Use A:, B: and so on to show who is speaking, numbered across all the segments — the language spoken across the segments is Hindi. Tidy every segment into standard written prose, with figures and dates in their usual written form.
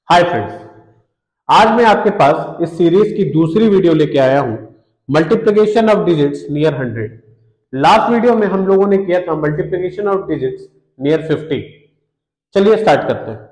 A: हाय फ्रेंड्स, आज मैं आपके पास इस सीरीज की दूसरी वीडियो लेके आया हूं, multiplication of digits near 100। Last video में हम लोगों ने किया था मल्टीप्लिकेशन ऑफ डिजिट्स नियर 50। चलिए स्टार्ट करते हैं।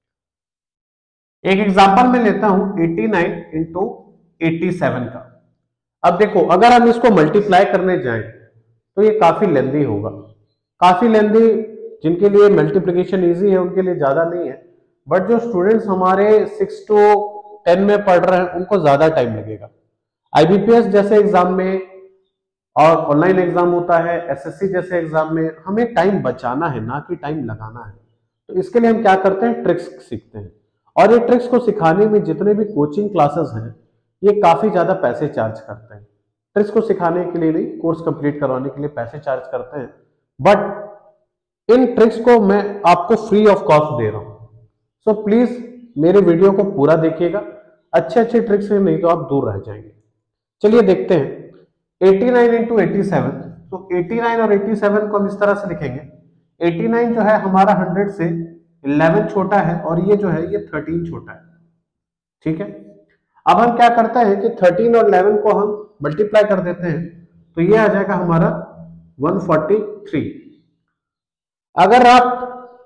A: एक एग्जांपल मैं लेता हूं 89 इंटू 87 का। अब देखो, अगर हम इसको मल्टीप्लाई करने जाएं तो ये काफी लेंदी होगा, काफी लेंदी। जिनके लिए मल्टीप्लिकेशन इजी है उनके लिए ज्यादा नहीं है, बट जो स्टूडेंट्स हमारे 6 to 10 में पढ़ रहे हैं उनको ज्यादा टाइम लगेगा। आईबीपीएस जैसे एग्जाम में और ऑनलाइन एग्जाम होता है, एसएससी जैसे एग्जाम में हमें टाइम बचाना है, ना कि टाइम लगाना है। तो इसके लिए हम क्या करते हैं, ट्रिक्स सीखते हैं। और ये ट्रिक्स को सिखाने में जितने भी कोचिंग क्लासेस हैं ये काफी ज्यादा पैसे चार्ज करते हैं। ट्रिक्स को सिखाने के लिए नहीं, कोर्स कंप्लीट करवाने के लिए पैसे चार्ज करते हैं, बट इन ट्रिक्स को मैं आपको फ्री ऑफ कॉस्ट दे रहा हूं। सो प्लीज मेरे वीडियो को पूरा देखिएगा, अच्छे अच्छे ट्रिक्स से, नहीं तो आप दूर रह जाएंगे। चलिए देखते हैं 89 इंटू 87। तो 89 और 87 को हम इस तरह से लिखेंगे। 89 जो है हमारा 100 से 11 छोटा है और ये जो है ये 13 छोटा है। ठीक है, अब हम क्या करते हैं कि 13 और 11 को हम मल्टीप्लाई कर देते हैं, तो ये आ जाएगा हमारा 143। अगर आप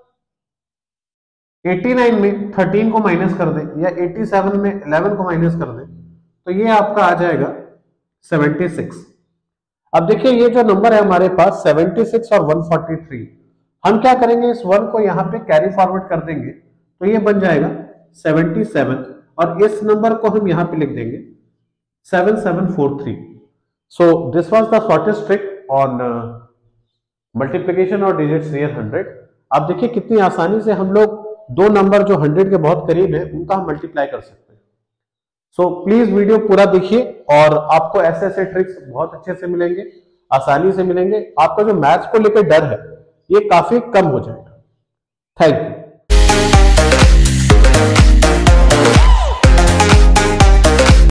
A: 89 में 13 को माइनस कर दें या 87 में 11 को माइनस कर दें तो ये आपका आ जाएगा 76। अब देखिए ये जो नंबर है हमारे पास 76 और 143, हम क्या करेंगे, इस 1 को यहाँ पे कैरी फॉरवर्ड कर देंगे तो ये बन जाएगा 77 और इस नंबर को हम यहाँ पे लिख देंगे 7743। So this was the shortest trick on multiplication और डिजिट्स नियर 100। आप देखिए कितनी आसानी से हम लोग दो नंबर जो 100 के बहुत करीब है उनका हम मल्टीप्लाई कर सकते हैं। सो प्लीज वीडियो पूरा देखिए और आपको ऐसे ऐसे ट्रिक्स बहुत अच्छे से मिलेंगे, आसानी से मिलेंगे। आपका जो मैथ्स को लेकर डर है ये काफी कम हो जाएगा। Thank you.